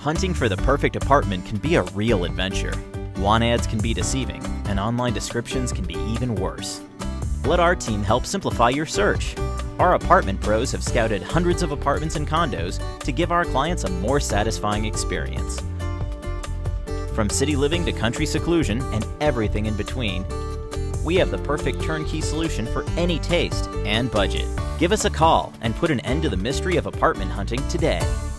Hunting for the perfect apartment can be a real adventure. Want ads can be deceiving, and online descriptions can be even worse. Let our team help simplify your search. Our apartment pros have scouted hundreds of apartments and condos to give our clients a more satisfying experience. From city living to country seclusion and everything in between, we have the perfect turnkey solution for any taste and budget. Give us a call and put an end to the mystery of apartment hunting today.